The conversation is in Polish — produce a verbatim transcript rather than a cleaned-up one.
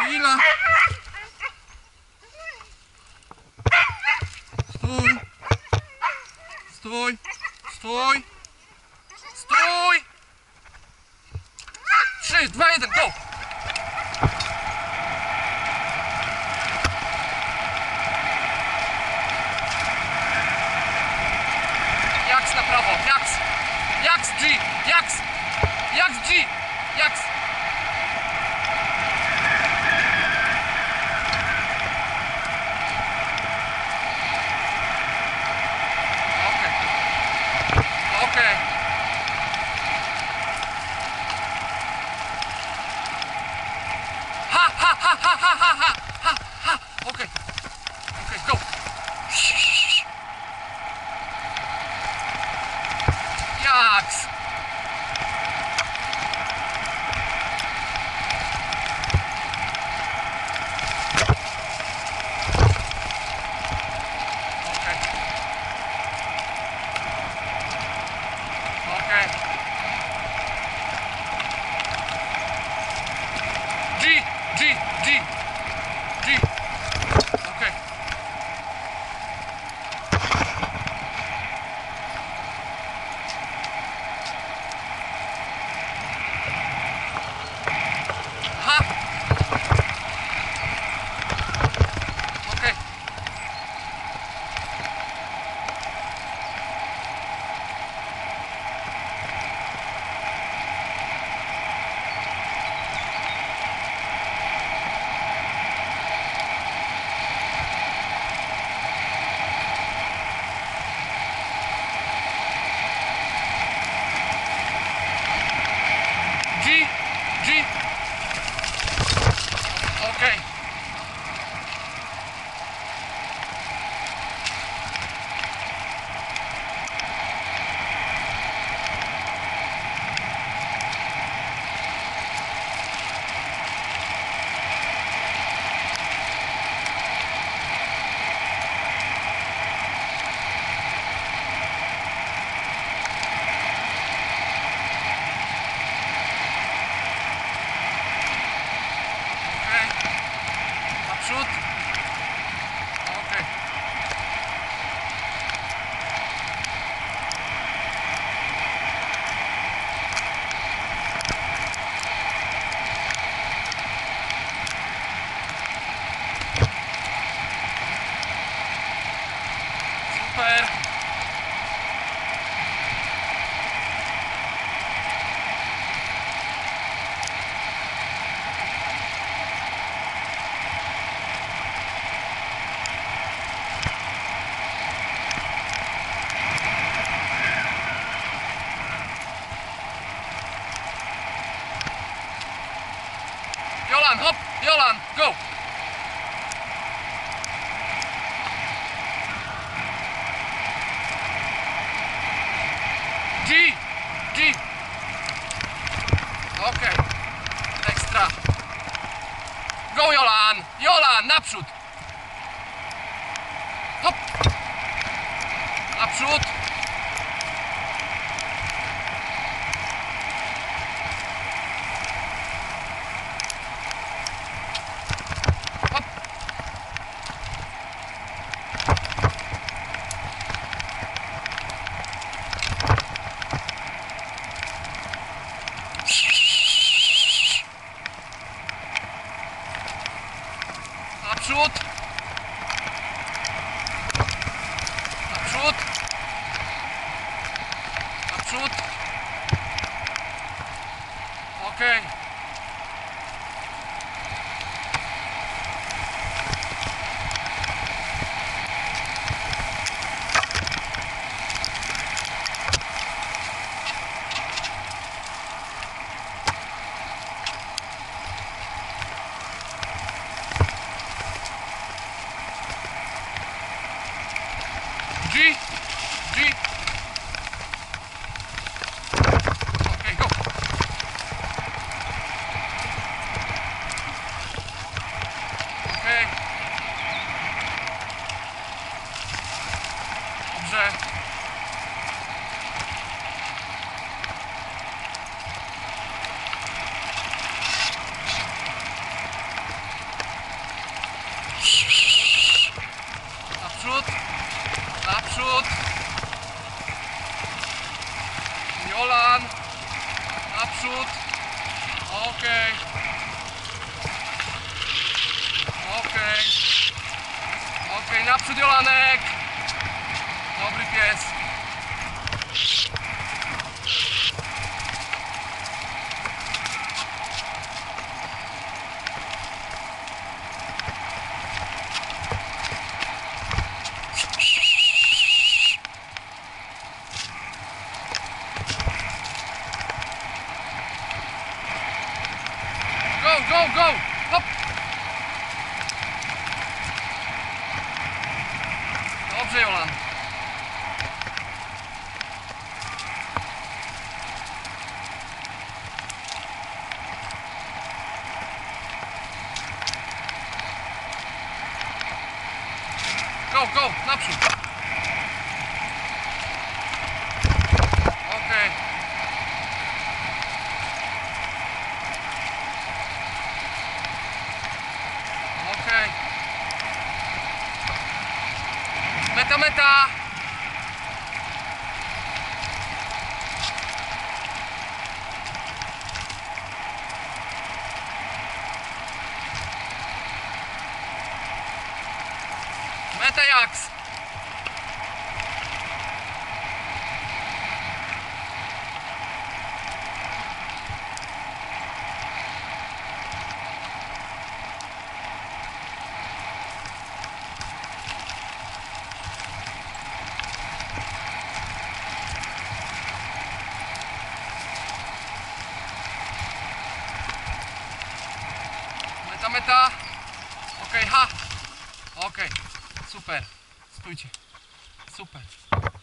Chwila. Stój. Stój. Stój. Stój. Trzy, dwa, jeden, go. Jaks na prawo, jaks. Jaks, G, jaks. Jaks, G, jaks. Okay. Ha ha ha ha ha ha ha ha ha. Okay. Okay, go. Jaks. Okay. G, G, G, G. Okay. Ha. Okay. G, G. Okay. Naprzód. Okay. Super. Jolan, hop, Jolan, go! G, G. Okay, ekstra. Go Jolan, Jolan, naprzód! Hop! Naprzód! Naprzód! Naprzód! Naprzód! Okej! G. Jolanek! Dobry pies. Go, go, go! Hop! Dobrze, Jolan. Go, go, naprzód. Okej. Okej. Meta, meta. Meta Jaks. Meta, meta. Okej, ha. Okej, super. Stójcie. Super.